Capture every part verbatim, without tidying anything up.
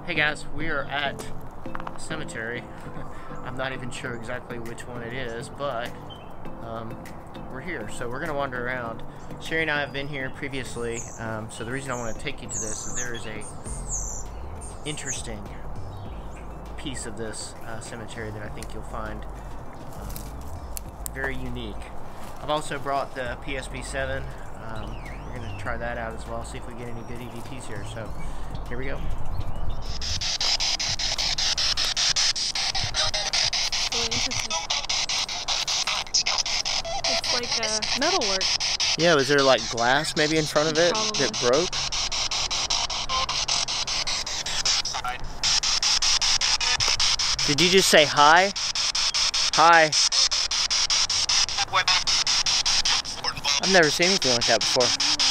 Hey guys, we are at a cemetery. I'm not even sure exactly which one it is, but um, we're here. So we're going to wander around. Sherry and I have been here previously, um, so the reason I want to take you to this is there is a interesting piece of this uh, cemetery that I think you'll find um, very unique. I've also brought the P S P seven. Um, we're going to try that out as well, see if we get any good E V Ps here. So here we go. It's like uh, metalwork. Yeah, was there like glass maybe in front of it Probably. that broke? Did you just say hi? Hi. I've never seen anything like that before.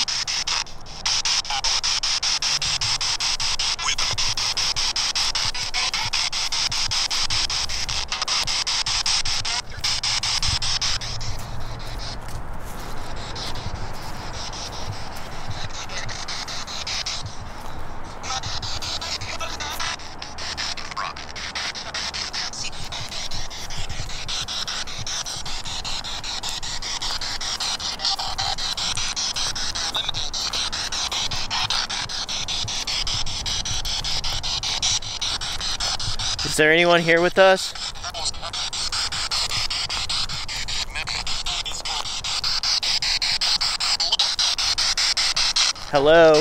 Is there anyone here with us? Hello?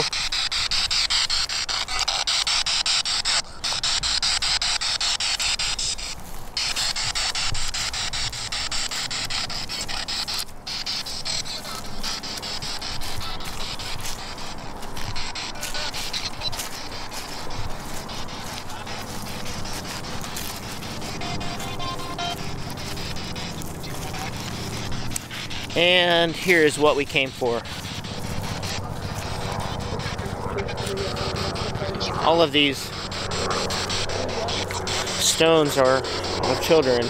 And here's what we came for. All of these stones are of children.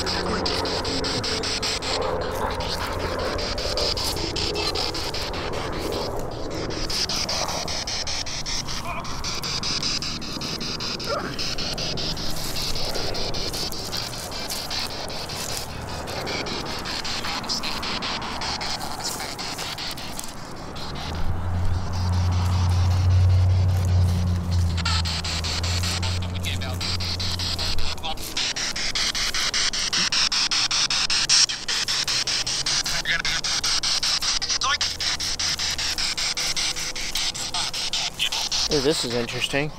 Oh, this is interesting.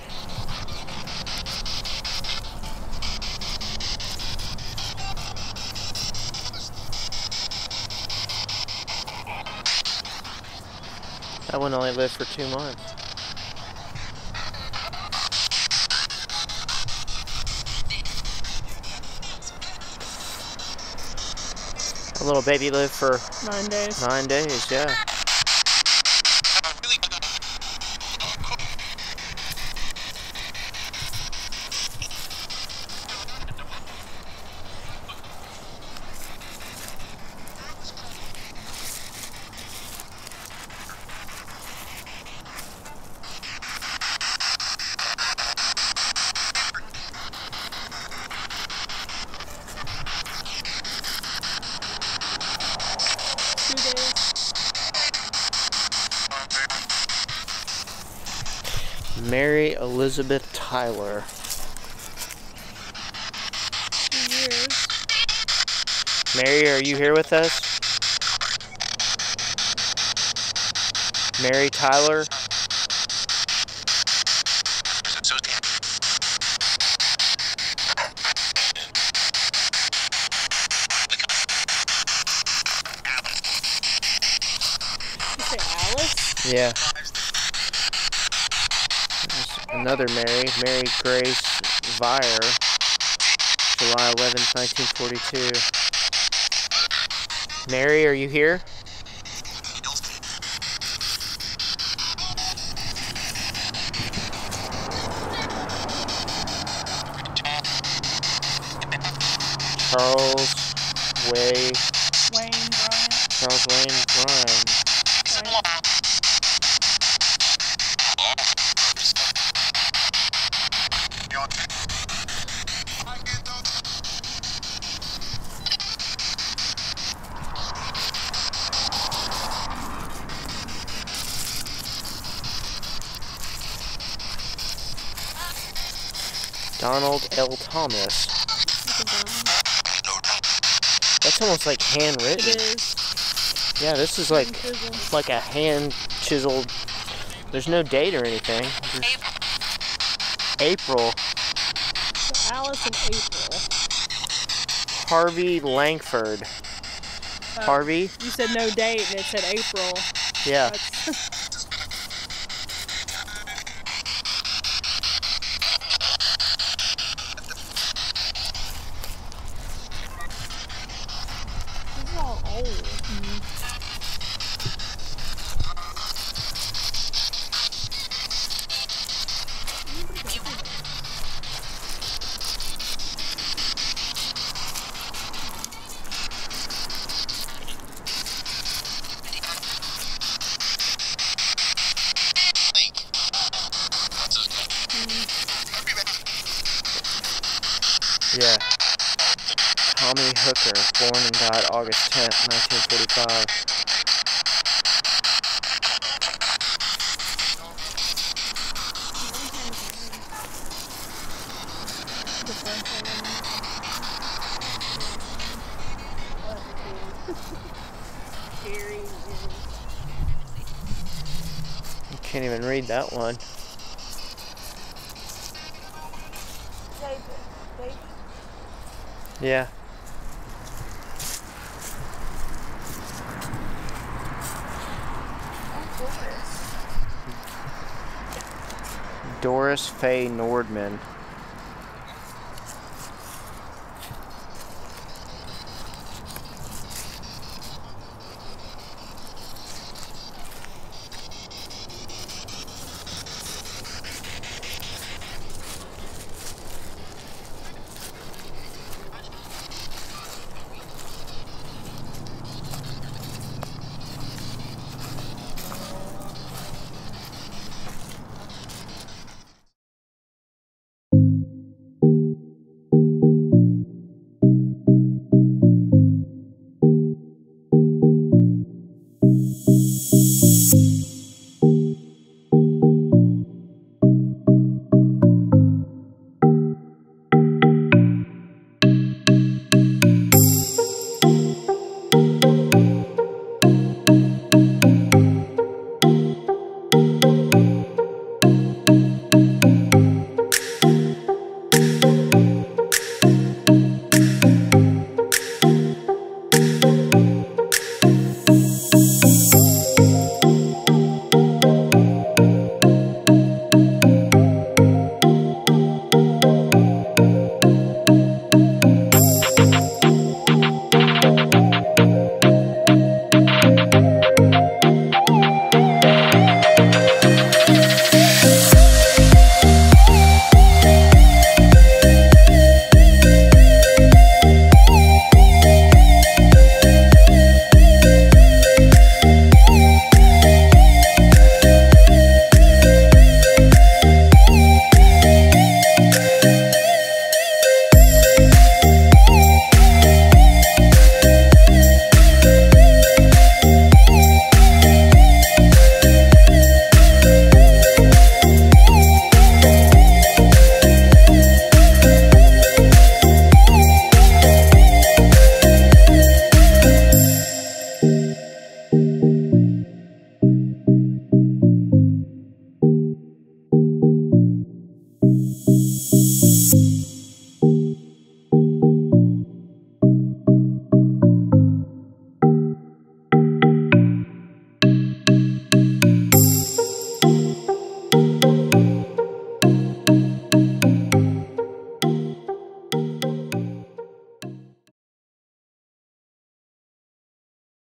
That one only lived for two months. A little baby lived for Nine days. Nine days, yeah. Two days. Mary Elizabeth Tyler. Two years. Mary, are you here with us? Mary Tyler? You say Alice? Yeah. There's another Mary, Mary Grace Vire, July eleventh, nineteen forty-two. Mary, are you here? Charles Way. Wayne Bryant. Charles Wayne Bryan. Right. Donald L. Thomas. That's almost like handwritten. It is. Yeah, this is like Hand-chiseled. like a hand chiseled. There's no date or anything. There's April. So Alice and April. Harvey Langford. Uh, Harvey? You said no date and it said April. Yeah. That's This is all old. Yeah. Tommy Hooker, born and died August tenth, nineteen forty-five. The French one. Harry is. You can't even read that one. Yeah. Doris Faye Nordman.